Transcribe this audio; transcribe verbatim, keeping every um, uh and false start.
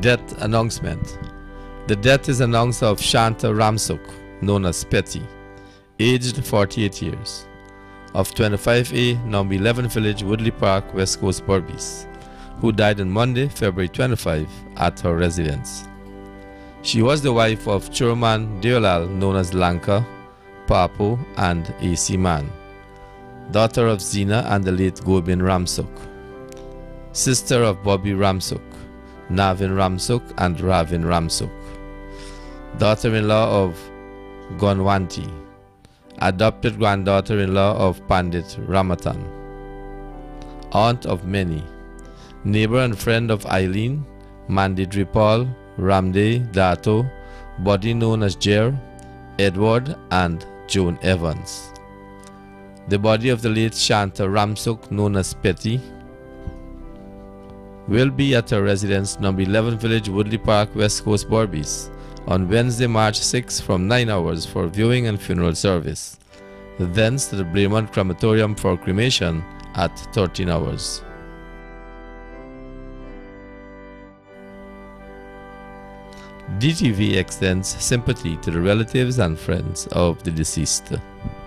Death announcement. The death is announced of Shanta Ramsuk, known as Petty, aged forty-eight years, of twenty-five A, number eleven Village, Woodley Park, West Coast, Berbice, who died on Monday, February twenty-fifth, at her residence. She was the wife of Churman Deolal, known as Lanka, Papo, and A C Man, daughter of Zina and the late Gobin Ramsuk, sister of Bobby Ramsuk, Navin Ramsuk, and Ravin Ramsuk, daughter-in-law of Gonwanti, adopted granddaughter-in-law of Pandit Ramatan, aunt of many, neighbor and friend of Eileen, Mandy Dripal, Ramde Dato, body known as Jer, Edward, and Joan Evans. The body of the late Shanta Ramsuk, known as Petty, will be at her residence, number eleven Village, Woodley Park, West Coast, Berbice, on Wednesday, March sixth from nine hours for viewing and funeral service. Thence to the Blaymont Crematorium for cremation at thirteen hours. D T V extends sympathy to the relatives and friends of the deceased.